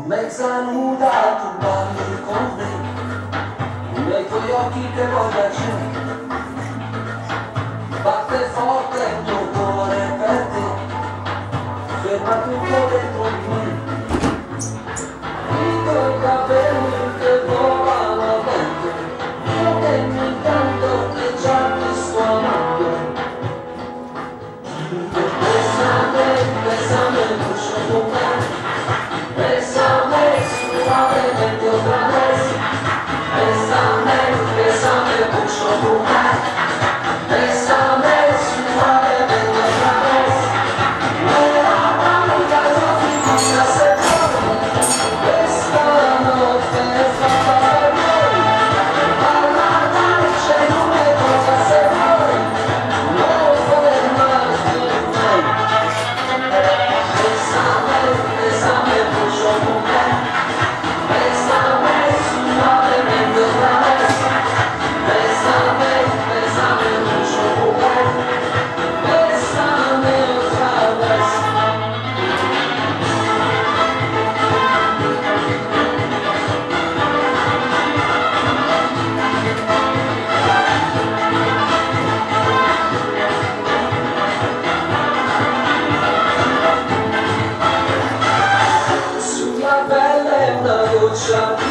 mezza nuda tu balli con me, nei tuoi occhi che voglia c'è, batte forte il tuo cuore per te, ferma tutto dentro di me, i tuoi capelli che volano al vento, io che mi incanto e già ti sto amando. Bésame mucho tu mano, bésame suavemente otra vez, bésame mucho tu mano, bésame suavemente otra vez, la fiducia se pone, esta noche es para noi, alla noche non è cosa se vuoi, non fare más de mai. Bésame mucho mujer, bésame suavemente otra vez, bésame mucho mujer, bésame otra vez. Sulla pelle una goccia